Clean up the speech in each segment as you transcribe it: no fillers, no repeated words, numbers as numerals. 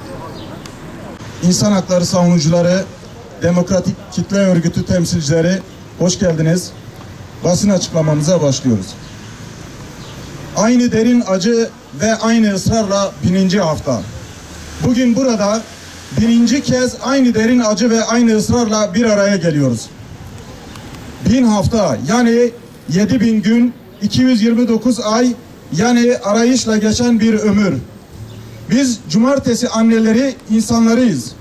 İnsan hakları savunucuları, demokratik kitle örgütü temsilcileri, hoş geldiniz. Basın açıklamamıza başlıyoruz. Aynı derin acı ve aynı ısrarla 1000. hafta. Bugün burada 1000. kez aynı derin acı ve aynı ısrarla bir araya geliyoruz. 1000 hafta yani 7000 gün, 229 ay yani arayışla geçen bir ömür. Biz cumartesi anneleri insanlarıyız.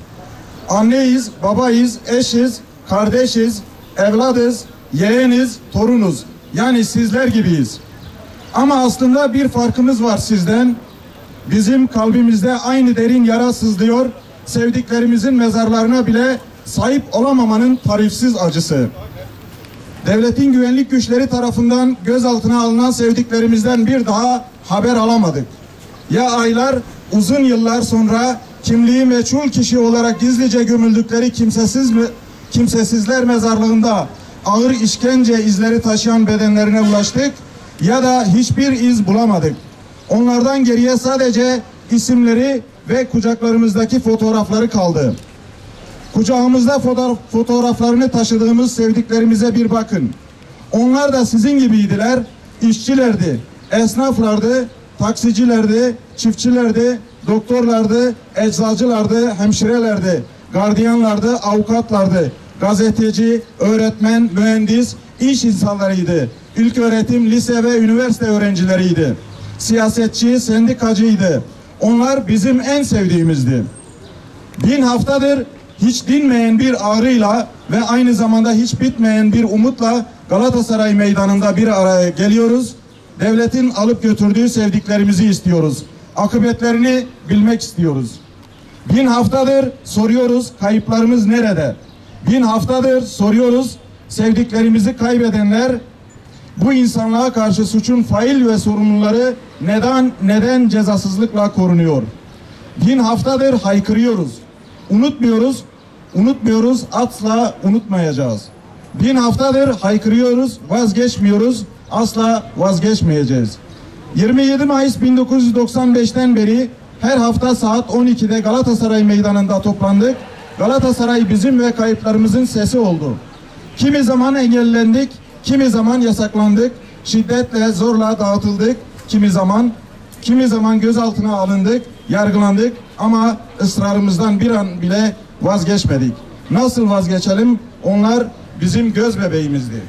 Anneyiz, babayız, eşiz, kardeşiz, evladız, yeğeniz, torunuz. Yani sizler gibiyiz. Ama aslında bir farkımız var sizden. Bizim kalbimizde aynı derin yara sızlıyor. Sevdiklerimizin mezarlarına bile sahip olamamanın tarifsiz acısı. Devletin güvenlik güçleri tarafından gözaltına alınan sevdiklerimizden bir daha haber alamadık. Ya aylar, uzun yıllar sonra kimliği meçhul kişi olarak gizlice gömüldükleri kimsesizler mezarlığında ağır işkence izleri taşıyan bedenlerine ulaştık ya da hiçbir iz bulamadık. Onlardan geriye sadece isimleri ve kucaklarımızdaki fotoğrafları kaldı. Kucağımızda fotoğraflarını taşıdığımız sevdiklerimize bir bakın. Onlar da sizin gibiydiler, işçilerdi, esnaflardı, taksicilerdi, çiftçilerdi, doktorlardı, eczacılardı, hemşirelerdi, gardiyanlardı, avukatlardı, gazeteci, öğretmen, mühendis, iş insanlarıydı. İlköğretim, lise ve üniversite öğrencileriydi. Siyasetçi, sendikacıydı. Onlar bizim en sevdiğimizdi. 1000 haftadır hiç dinmeyen bir ağrıyla ve aynı zamanda hiç bitmeyen bir umutla Galatasaray Meydanı'nda bir araya geliyoruz. Devletin alıp götürdüğü sevdiklerimizi istiyoruz. Akıbetlerini bilmek istiyoruz. 1000 haftadır soruyoruz, kayıplarımız nerede? 1000 haftadır soruyoruz, sevdiklerimizi kaybedenler, bu insanlığa karşı suçun fail ve sorumluları neden cezasızlıkla korunuyor? 1000 haftadır haykırıyoruz. Unutmuyoruz, asla unutmayacağız. 1000 haftadır haykırıyoruz, vazgeçmiyoruz, asla vazgeçmeyeceğiz. 27 Mayıs 1995'ten beri her hafta saat 12'de Galatasaray Meydanı'nda toplandık. Galatasaray bizim ve kayıplarımızın sesi oldu. Kimi zaman engellendik, kimi zaman yasaklandık, şiddetle, zorla dağıtıldık, kimi zaman gözaltına alındık, yargılandık ama ısrarımızdan bir an bile vazgeçmedik. Nasıl vazgeçelim? Onlar bizim göz bebeğimizdi.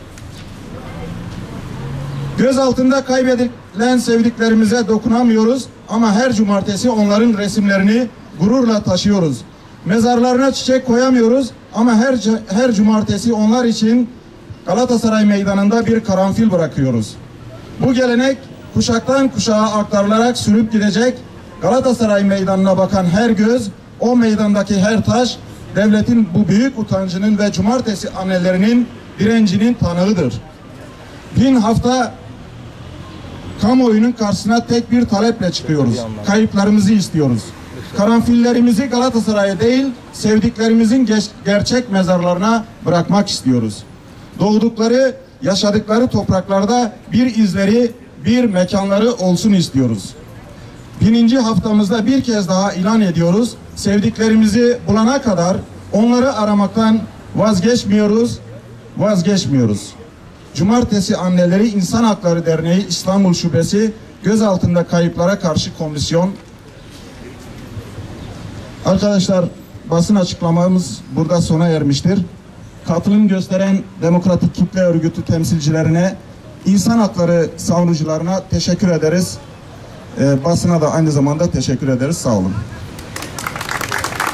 Göz altında kaybedilen sevdiklerimize dokunamıyoruz ama her cumartesi onların resimlerini gururla taşıyoruz. Mezarlarına çiçek koyamıyoruz ama her cumartesi onlar için Galatasaray Meydanı'nda bir karanfil bırakıyoruz. Bu gelenek kuşaktan kuşağa aktarılarak sürüp gidecek. Galatasaray Meydanı'na bakan her göz, o meydandaki her taş, devletin bu büyük utancının ve cumartesi annelerinin direncinin tanığıdır. 1000 hafta kamuoyunun karşısına tek bir taleple çıkıyoruz. Kayıplarımızı istiyoruz. Karanfillerimizi Galatasaray'a değil, sevdiklerimizin gerçek mezarlarına bırakmak istiyoruz. Doğdukları, yaşadıkları topraklarda bir izleri, bir mekanları olsun istiyoruz. 1000. haftamızda bir kez daha ilan ediyoruz. Sevdiklerimizi bulana kadar onları aramaktan vazgeçmiyoruz. Cumartesi Anneleri İnsan Hakları Derneği İstanbul Şubesi gözaltında kayıplara karşı komisyon. Arkadaşlar, basın açıklamamız burada sona ermiştir. Katılım gösteren demokratik kitle örgütü temsilcilerine, insan hakları savunucularına teşekkür ederiz. Basına da aynı zamanda teşekkür ederiz. Sağ olun.